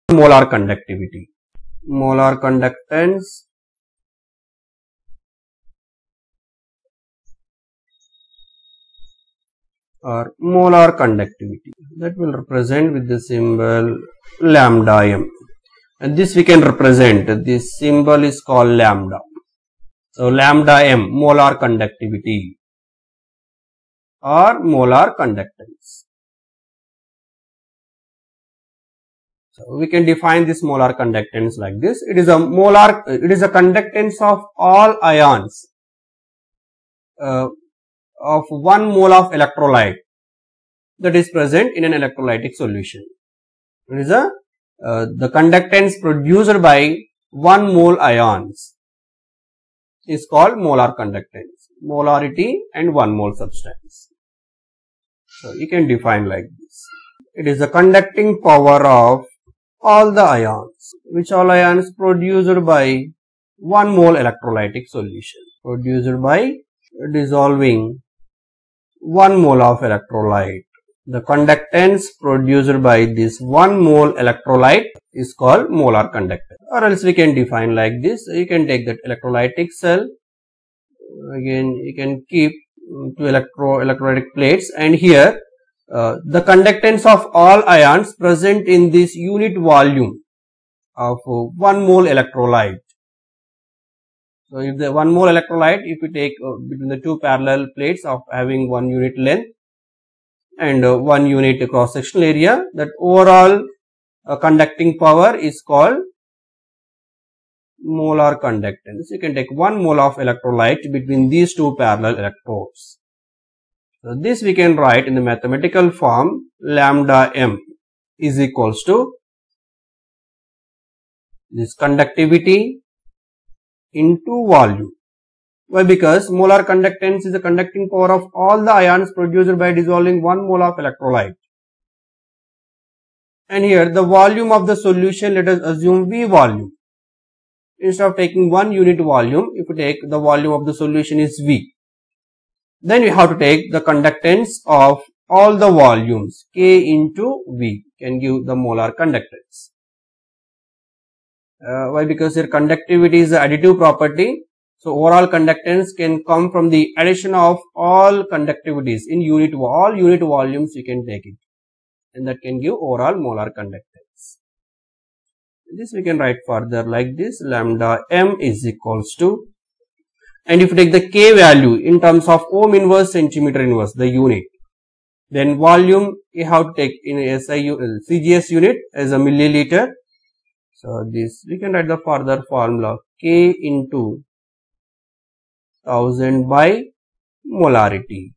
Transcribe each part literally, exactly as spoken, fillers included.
molar conductivity. Molar conductance or molar conductivity, that will represent with the symbol lambda m, and this we can represent, this symbol is called lambda. So lambda m, molar conductivity or molar conductance. So we can define this molar conductance like this. It is a molar, it is a conductance of all ions uh, of one mole of electrolyte that is present in an electrolytic solution. It is a uh, the conductance produced by one mole ions is called molar conductance, molarity and one mole substance. So you can define like this. It is the conducting power of all the ions, which all ions produced by one mole electrolytic solution, produced by dissolving one mole of electrolyte. The conductance produced by this one mole electrolyte is called molar conductance. Or else we can define like this. You can take that electrolytic cell, again you can keep two electro electrolytic plates, and here uh, the conductance of all ions present in this unit volume of uh, one mole electrolyte. So if the one mole electrolyte, if we take uh, between the two parallel plates of having one unit length and uh, one unit cross sectional area, that overall uh, conducting power is called molar conductance. You can take one mole of electrolyte between these two parallel electrodes. So this we can write in the mathematical form, lambda m is equals to this conductivity into volume. Why? Because molar conductance is the conducting power of all the ions produced by dissolving one mole of electrolyte. And here the volume of the solution, let us assume V volume. Instead of taking one unit volume, if we take the volume of the solution is V, then we have to take the conductance of all the volumes, K into V, can give the molar conductance. Uh, why? Because here conductivity is the additive property. So overall conductance can come from the addition of all conductivities in unit, all unit volumes you can take it, and that can give overall molar conductance. This we can write further like this, lambda m is equals to, and if you take the K value in terms of ohm inverse, centimeter inverse, the unit, then volume you have to take in S I U, C G S unit as a milliliter. So this we can write the further formula, K into thousand by molarity.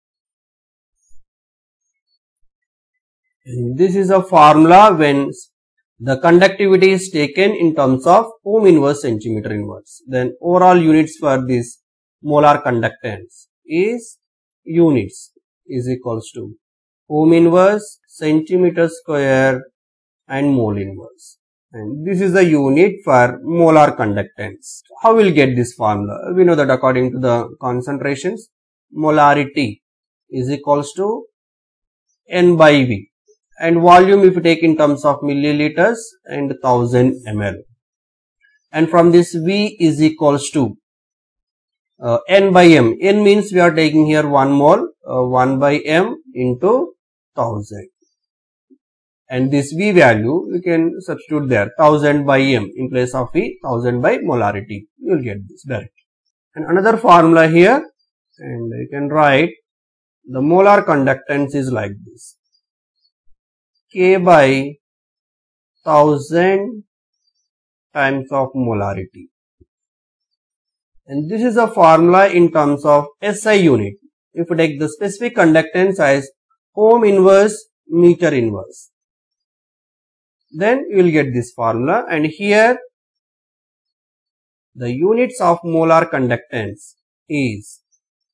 And this is a formula when the conductivity is taken in terms of ohm inverse, centimeter inverse. Then overall units for this molar conductance is units is equals to ohm inverse, centimeter square and mole inverse. And this is the unit for molar conductance. How will we get this formula? We know that according to the concentrations, molarity is equals to N by V. And volume if you take in terms of milliliters and one thousand milliliters. And from this V is equals to uh, N by M. N means we are taking here one mole, uh, one by M into one thousand. And this V value we can substitute there, one thousand by M in place of V, one thousand by molarity. You will get this direct. And another formula here, and you can write the molar conductance is like this. K by thousand times of molarity, and this is a formula in terms of S I unit. If you take the specific conductance as ohm inverse, meter inverse, then you will get this formula. And here the units of molar conductance is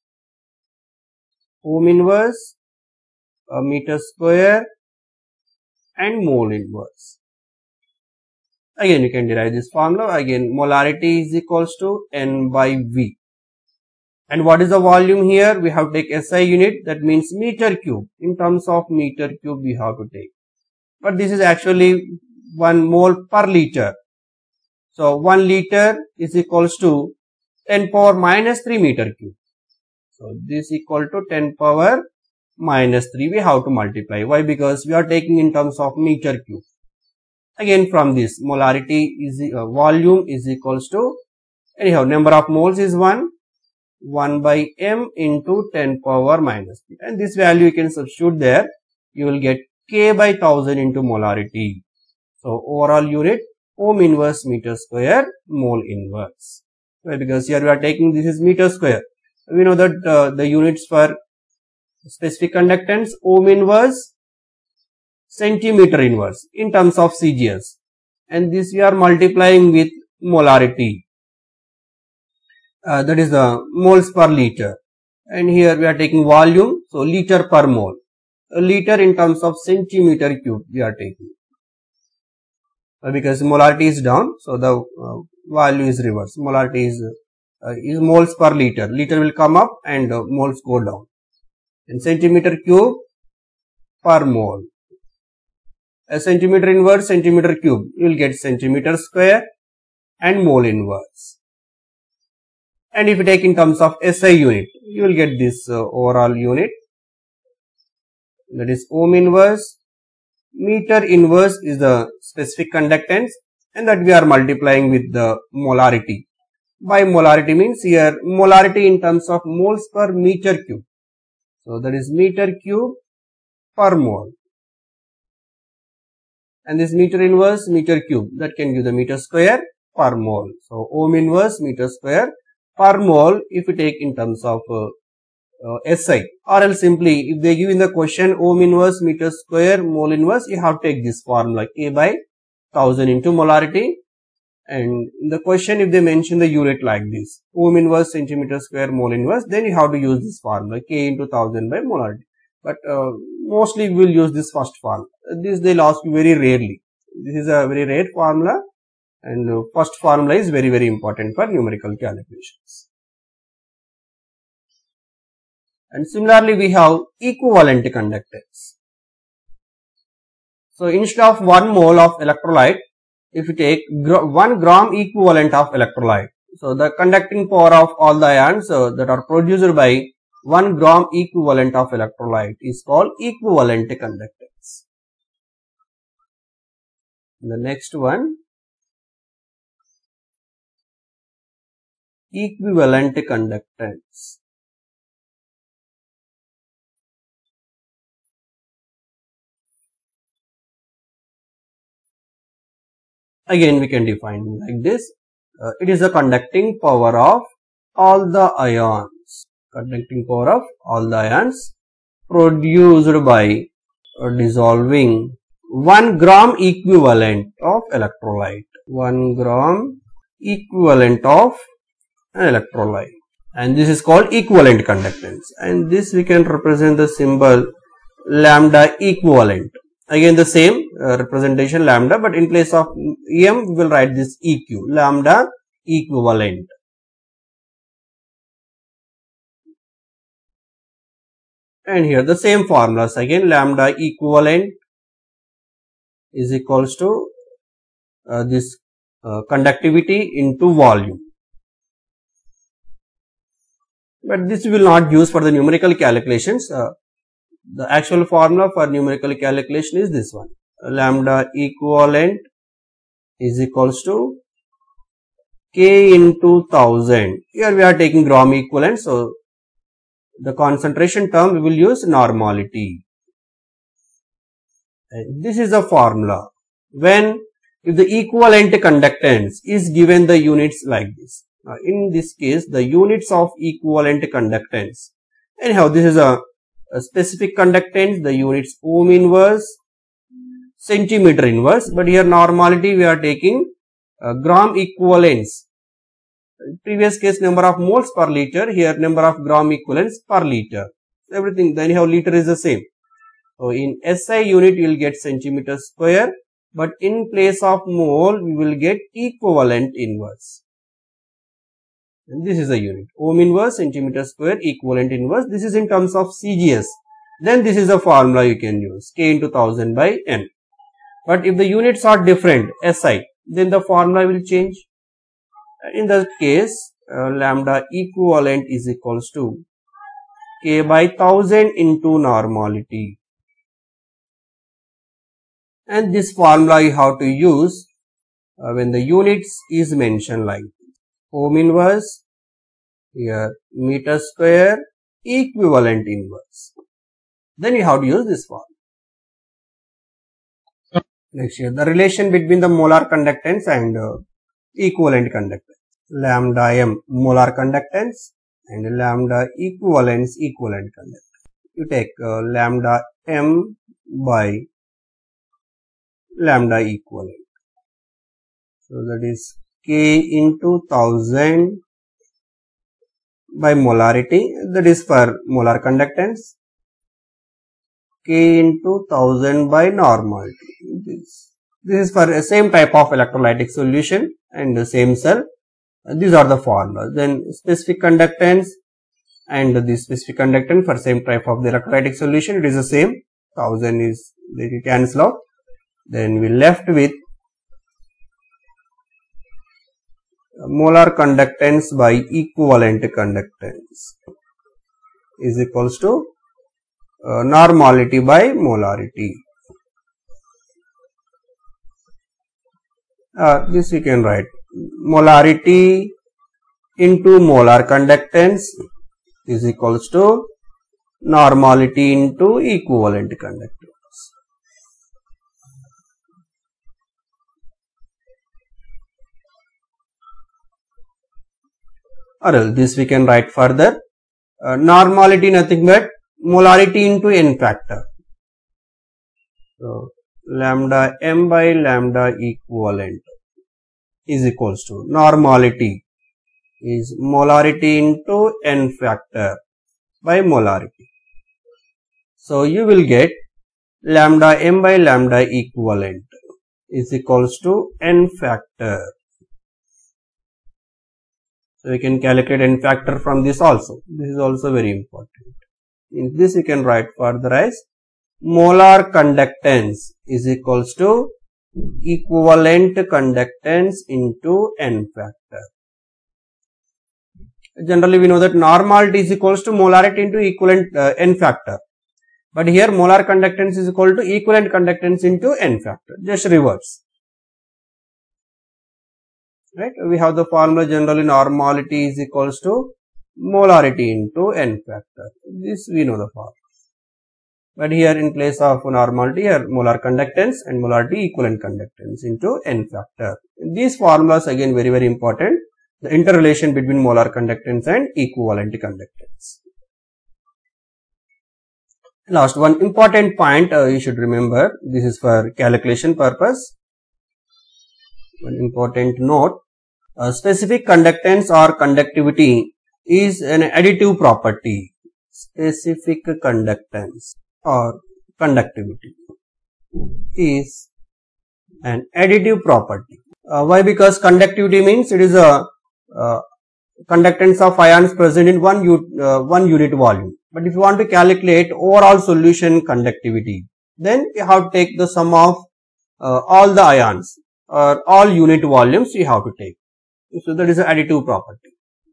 ohm inverse, a meter square and mole inverse. Again you can derive this formula. Again molarity is equals to N by V. And what is the volume here? We have to take S I unit, that means meter cube. In terms of meter cube we have to take. But this is actually one mole per liter. So one liter is equals to ten power minus three meter cube. So this equal to ten power minus three. We have to multiply. Why? Because we are taking in terms of meter cube. Again, from this, molarity is uh, volume is equals to, anyhow, number of moles is one. one by m into ten power minus three. And this value you can substitute there. You will get K by one thousand into molarity. So overall unit, ohm inverse meter square, mole inverse. Why? Because here we are taking, this is meter square. We know that uh, the units for specific conductance, ohm inverse, centimeter inverse in terms of C G S. And this we are multiplying with molarity. Uh, that is the moles per liter. And here we are taking volume, so liter per mole. A liter in terms of centimeter cube we are taking. Uh, because molarity is down, so the uh, value is reverse. Molarity is, uh, is moles per liter. Liter will come up and uh, moles go down. And centimeter cube per mole. A centimeter inverse, centimeter cube, you will get centimeter square and mole inverse. And if you take in terms of S I unit, you will get this uh, overall unit, that is ohm inverse. Meter inverse is the specific conductance, and that we are multiplying with the molarity. By molarity means here molarity in terms of moles per meter cube. So that is meter cube per mole. And this meter inverse, meter cube, that can give the meter square per mole. So ohm inverse meter square per mole if you take in terms of uh, uh, S I, or else simply if they give in the question ohm inverse meter square mole inverse, you have to take this formula K by one thousand into molarity. And in the question if they mention the unit like this, ohm inverse centimeter square mole inverse, then you have to use this formula K into one thousand by molarity. But uh, mostly we will use this first formula. This they will ask you very rarely. This is a very rare formula. And uh, first formula is very very important for numerical calculations. And similarly we have equivalent conductance. So instead of one mole of electrolyte, if you take gr one gram equivalent of electrolyte, so the conducting power of all the ions uh, that are produced by one gram equivalent of electrolyte is called equivalent conductance. The next one, equivalent conductance. Again we can define like this. Uh, it is the conducting power of all the ions. Conducting power of all the ions produced by uh, dissolving one gram equivalent of electrolyte. one gram equivalent of an electrolyte. And this is called equivalent conductance. And this we can represent the symbol lambda equivalent. Again the same uh, representation lambda, but in place of em we will write this eq, lambda equivalent. And here the same formulas again, lambda equivalent is equals to uh, this uh, conductivity into volume. But this we will not use for the numerical calculations. Uh, The actual formula for numerical calculation is this one. Lambda equivalent is equals to K into one thousand. Here we are taking gram equivalent. So, the concentration term we will use normality. And this is the formula. When if the equivalent conductance is given the units like this. Now, in this case, the units of equivalent conductance. Anyhow, this is a A specific conductance, the units ohm inverse, centimeter inverse, but here normality we are taking uh, gram equivalents. Previous case number of moles per liter, here number of gram equivalents per liter. Everything, then anyhow liter is the same. So in S I unit you will get centimeter square, but in place of mole we will get equivalent inverse. And this is a unit. Ohm inverse, centimeter square, equivalent inverse. This is in terms of C G S. Then this is a formula you can use. K into one thousand by N. But if the units are different, S I, then the formula will change. In that case, uh, lambda equivalent is equals to K by one thousand into normality. And this formula you have to use uh, when the units is mentioned like ohm inverse, here meter square, equivalent inverse. Then you have to use this formula. Next here, the relation between the molar conductance and uh, equivalent conductance. Lambda m molar conductance and lambda equivalence equivalent conductance. You take uh, lambda m by lambda equivalent. So that is K into one thousand by molarity, that is for molar conductance. K into one thousand by normality. This, this is for the same type of electrolytic solution and the same cell. These are the formulas. Then specific conductance and the specific conductance for same type of the electrolytic solution, it is the same. one thousand is, they cancel out. Then we left with molar conductance by equivalent conductance is equals to uh, normality by molarity. Uh, this we can write molarity into molar conductance is equals to normality into equivalent conductance. Or else this we can write further, uh, normality nothing but molarity into n factor. So lambda m by lambda equivalent is equals to normality is molarity into n factor by molarity. So you will get lambda m by lambda equivalent is equals to n factor. So we can calculate n factor from this also. This is also very important. In this we can write further as molar conductance is equals to equivalent conductance into n factor. Generally we know that normality is equals to molarity into equivalent uh, n factor. But here molar conductance is equal to equivalent conductance into n factor. Just reverse. Right? We have the formula generally normality is equals to molarity into n factor. This we know the formula. But here in place of normality, here molar conductance and molarity equivalent conductance into n factor. These formulas again very very important. The interrelation between molar conductance and equivalent conductance. Last one important point uh, you should remember. This is for calculation purpose. One important note. Uh, specific conductance or conductivity is an additive property. Specific conductance or conductivity is an additive property. Uh, why? Because conductivity means it is a uh, conductance of ions present in one, uh, one unit volume. But if you want to calculate overall solution conductivity, then you have to take the sum of uh, all the ions or all unit volumes you have to take. So that is an additive property.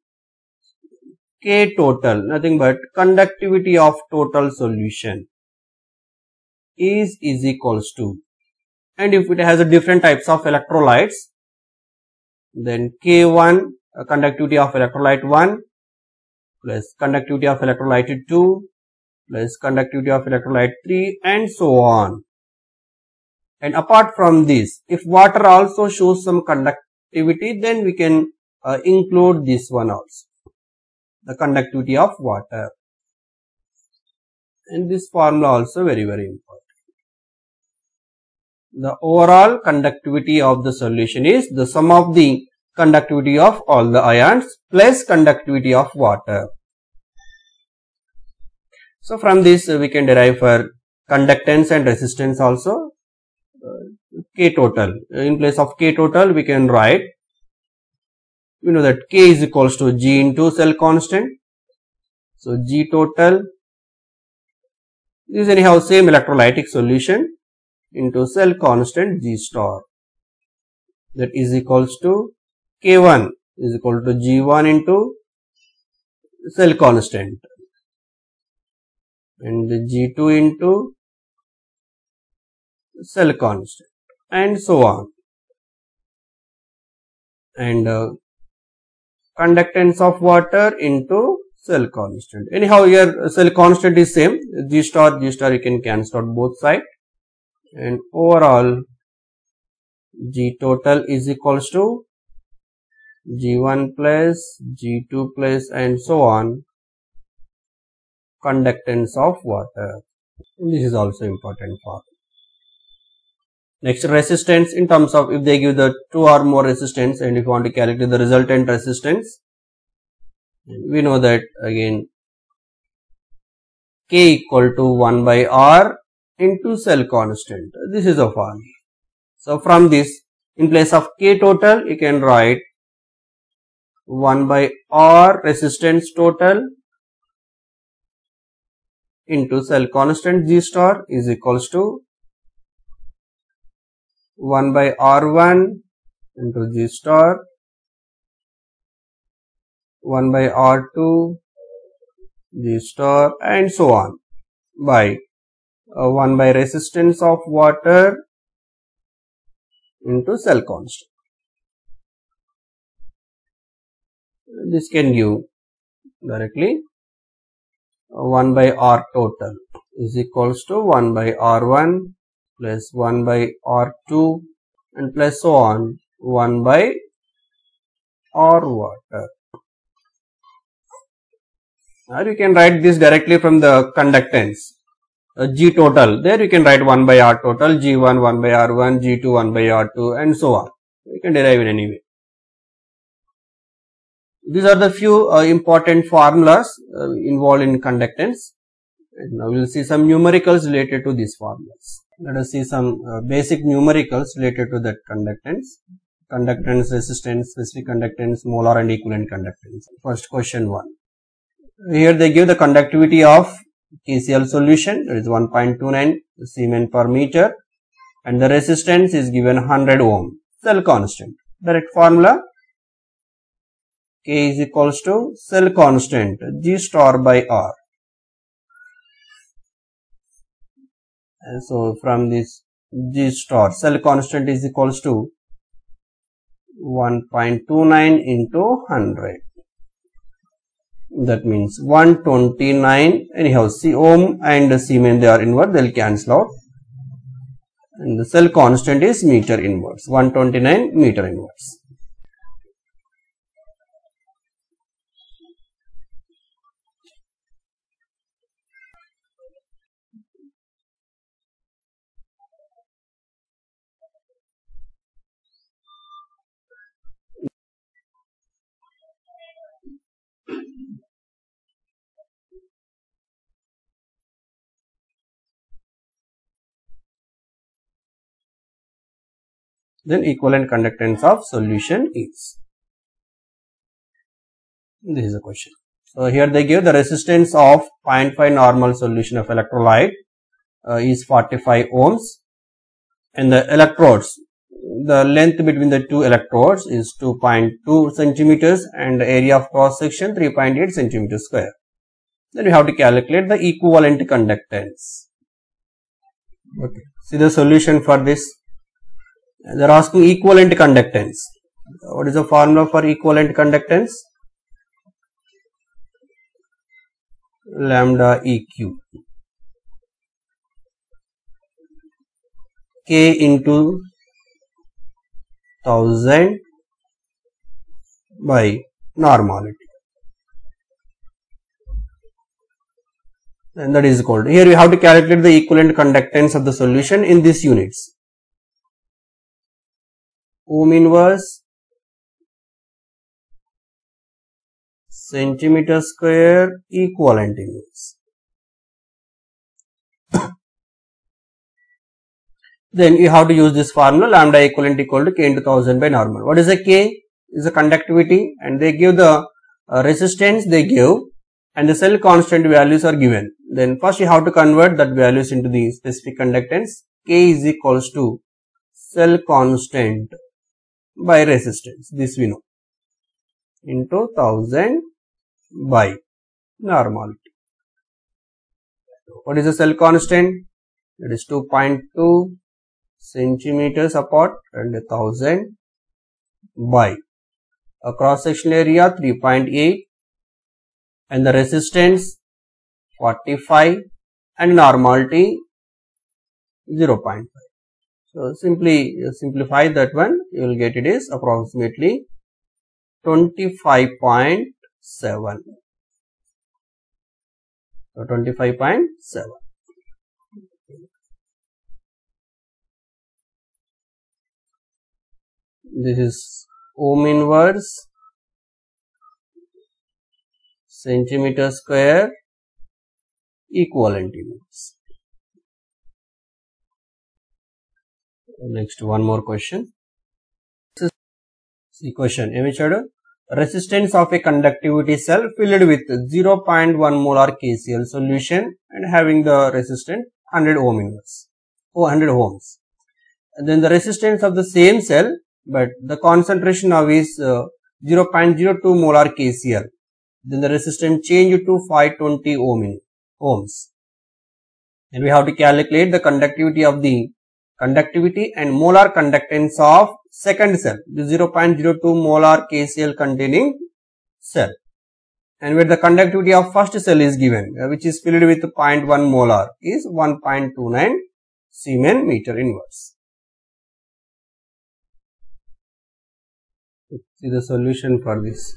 K total, nothing but conductivity of total solution is is equals to, and if it has a different types of electrolytes, then K one uh, conductivity of electrolyte one plus conductivity of electrolyte two plus conductivity of electrolyte three and so on. And apart from this, if water also shows some conductivity, then we can uh, include this one also, the conductivity of water. And this formula also very very important. The overall conductivity of the solution is the sum of the conductivity of all the ions plus conductivity of water. So from this uh, we can derive for conductance and resistance also. uh, K total, in place of K total we can write, you know that K is equals to G into cell constant. So G total, this is anyhow same electrolytic solution. into cell constant G star. That is equals to K one is equal to G one into cell constant and G two into cell constant and so on. And uh, conductance of water into cell constant. Anyhow, here cell constant is same, G star, G star you can cancel out both sides, and overall G total is equals to G one plus G two plus and so on, conductance of water. This is also important for. Next, resistance in terms of if they give the two or more resistance and if you want to calculate the resultant resistance, we know that again K equal to one by R into cell constant. This is a formula. So from this, in place of K total, you can write one by R resistance total into cell constant G star is equals to one by R one into G star, one by R two G star and so on, by uh, one by resistance of water into cell constant. This can give directly one by R total is equals to one by R one plus one by R two and plus so on one by R water. Or you can write this directly from the conductance. Uh, G total, there you can write one by R total, G one one by R one, G two one by R two and so on. You can derive in any way. These are the few uh, important formulas uh, involved in conductance. And now we will see some numericals related to these formulas. Let us see some uh, basic numericals related to that conductance. Conductance, resistance, specific conductance, molar and equivalent conductance. First question one. Here they give the conductivity of K C l solution, that is one point two nine Siemens per meter, and the resistance is given one hundred ohm. Cell constant. Direct formula, K is equals to cell constant G star by R. And so from this G star, cell constant is equals to one point two nine into one hundred. That means one hundred twenty-nine. Anyhow, C ohm and Siemens they are inverse, they will cancel out. And the cell constant is meter inverse, one hundred twenty-nine meter inverse. Then equivalent conductance of solution is. This is a question. So here they give the resistance of zero point five normal solution of electrolyte uh, is forty-five ohms, and the electrodes, the length between the two electrodes is two point two centimeters and the area of cross section three point eight centimeters square. Then we have to calculate the equivalent conductance. Okay. See the solution for this. They are asking equivalent conductance. What is the formula for equivalent conductance? Lambda E Q. K into thousand by normality. And that is called. Here we have to calculate the equivalent conductance of the solution in these units. Ohm inverse, centimeter square, equivalent inverse. Then you have to use this formula, lambda equivalent equal to K into one thousand by normal. What is the K? Is the conductivity, and they give the uh, resistance they give, and the cell constant values are given. Then first you have to convert that values into the specific conductance. K is equals to cell constant by resistance. This we know. Into one thousand by normality. What is the cell constant? That is two point two centimeters apart and one thousand by a cross sectional area three point eight and the resistance forty-five and normality zero point five. So simply simplify that one, you will get it is approximately twenty-five point seven. So twenty-five point seven. This is ohm inverse centimeter square equivalent units. Next, one more question. This is the question. Resistance of a conductivity cell filled with zero point one molar K C L solution and having the resistance one hundred ohm inverse, one hundred ohms. And then the resistance of the same cell, but the concentration now is uh, zero point zero two molar K C L. Then the resistance changed to five hundred twenty ohm ohms. And we have to calculate the conductivity of the conductivity and molar conductance of second cell, the zero point zero two molar K C L containing cell. And where the conductivity of first cell is given, uh, which is filled with zero point one molar, is one point two nine Siemens meter inverse. See the solution for this.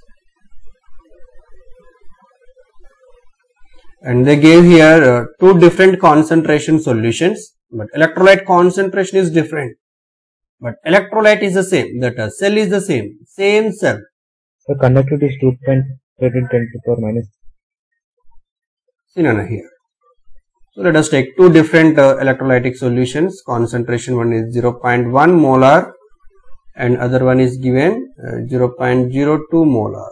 And they gave here uh, two different concentration solutions, but electrolyte concentration is different. But electrolyte is the same, that uh, cell is the same, same cell. The conductivity is two point eight into ten to the power minus. See none here. So let us take two different uh, electrolytic solutions. Concentration one is zero point one molar and other one is given uh, zero point zero two molar.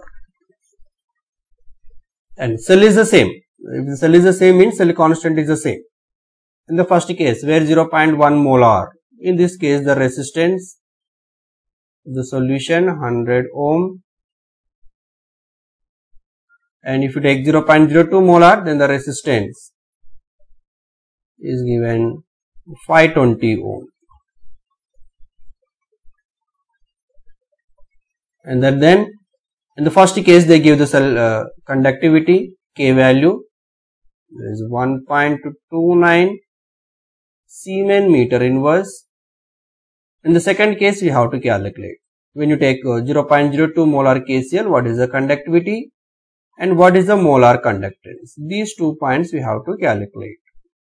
And cell is the same. If the cell is the same, means cell constant is the same. In the first case, where zero point one molar, in this case the resistance, the solution one hundred ohm, and if you take zero point zero two molar, then the resistance is given five hundred twenty ohm. And that then in the first case they give the cell uh, conductivity K value is one point two nine Siemens meter inverse. In the second case we have to calculate. When you take uh, zero point zero two molar K C L, what is the conductivity and what is the molar conductance? These two points we have to calculate.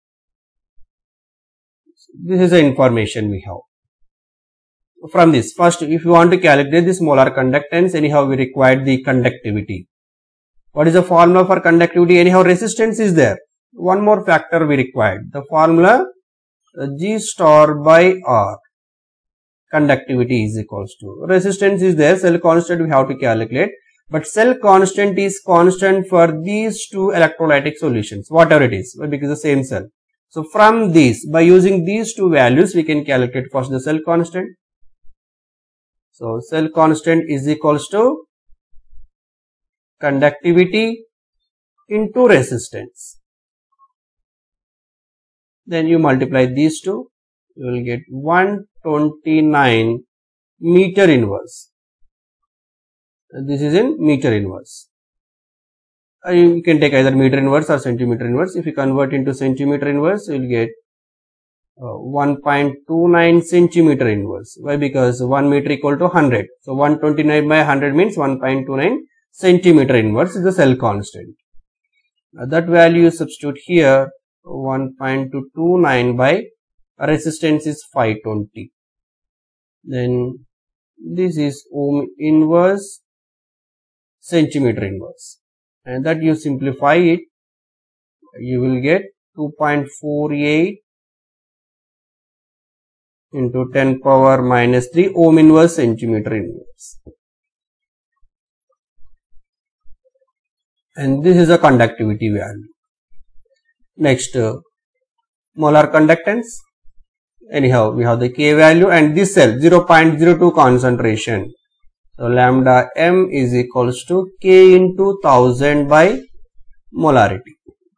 This is the information we have. From this, first if you want to calculate this molar conductance, anyhow we require the conductivity. What is the formula for conductivity? Anyhow resistance is there. One more factor we required. The formula uh, G star by R. Conductivity is equals to. Resistance is there. Cell constant we have to calculate. But cell constant is constant for these two electrolytic solutions. Whatever it is. Because the same cell. So from this, by using these two values, we can calculate first the cell constant. So cell constant is equals to conductivity into resistance. Then you multiply these two, you will get one hundred twenty-nine meter inverse. This is in meter inverse. You can take either meter inverse or centimeter inverse. If you convert into centimeter inverse, you will get uh, one point two nine centimeter inverse. Why? Because one meter equal to one hundred. So one hundred twenty-nine by one hundred means one point two nine centimeter inverse is the cell constant. Uh, that value you substitute here, one point two nine by resistance is five hundred twenty. Then this is ohm inverse centimeter inverse, and that you simplify it, you will get two point four eight into ten power minus three ohm inverse centimeter inverse. And this is a conductivity value. Next, uh, molar conductance. Anyhow, we have the K value and this cell zero point zero two concentration. So lambda m is equals to K into one thousand by molarity.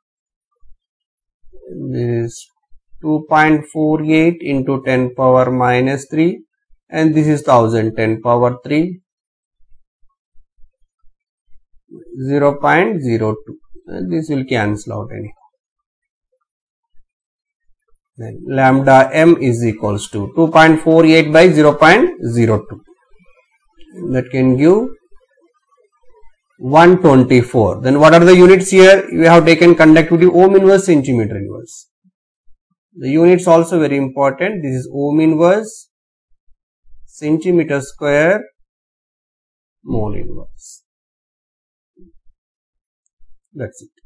This is two point four eight into ten power minus three and this is one thousand ten power three, zero point zero two, and this will cancel out anyhow. Then lambda m is equals to two point four eight by zero point zero two. That can give one hundred twenty-four. Then what are the units here? We have taken conductivity ohm inverse, centimeter inverse. The units also very important. This is ohm inverse, centimeter square, mole inverse. That's it.